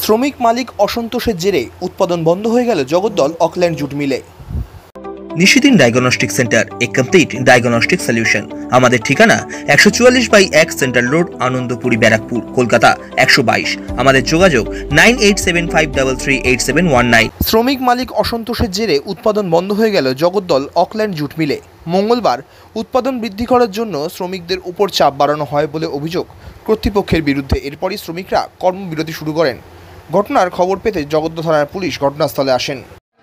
শ্রমিক মালিক অসন্তোষের জেরে উৎপাদন বন্ধ হয়ে গেল জগদ্দল অকল্যান্ড জুট মিলে। Nishidin diagnostic centre, a complete diagnostic solution. আমাদের ঠিকানা 144/1 সেন্ট্রাল রোড, আনন্দপুরি, ব্যারাকপুর, কলকাতা 122। আমাদের যোগাযোগ 9875338719। শ্রমিক মালিক অসন্তোষের জেরে উৎপাদন বন্ধ হয়ে গেল জগদ্দল অকল্যান্ড জুট মিলে। মঙ্গলবার উৎপাদন বৃদ্ধি করার জন্য শ্রমিকদের উপর চাপ বাড়ানো হয় বলে অভিযোগ কর্তৃপক্ষের বিরুদ্ধে। এরপরই শ্রমিকরা কর্মবিরতি শুরু করেন। ঘটনার খবর পেতে জগদ্দল থানার পুলিশ ঘটনাস্থলে আসেন।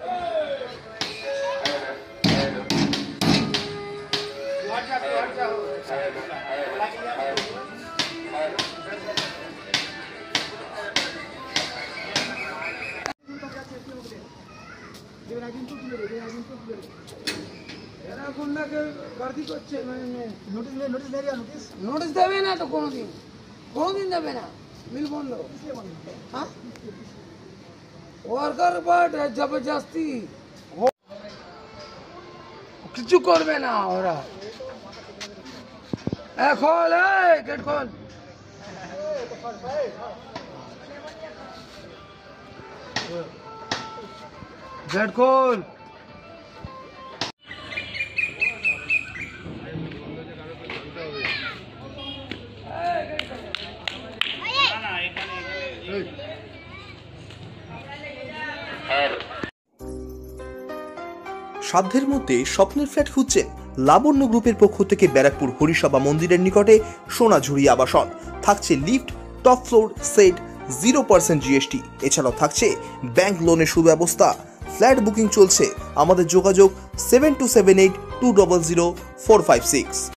নোটিশ দেবে না তো কোনোদিন দেবে না, মিল বন্ধ। ওয়ার্কার বাট জবরদস্তি কিছু করবে না ওরা। খোল, গেট খোল। গেট খোল। সাধ্যের মধ্যে স্বপ্নের ফ্ল্যাট খুঁজছেন? লাবণ্য গ্রুপের পক্ষ থেকে ব্যারাকপুর হরিসভা মন্দিরের নিকটে সোনাঝুরি আবাসন। থাকছে lift, top floor set, 0% GST। এছাড়াও থাকছে ব্যাংক লোনের সুব্যবস্থা। ফ্ল্যাট বুকিং চলছে। আমাদের যোগাযোগ 7278200456।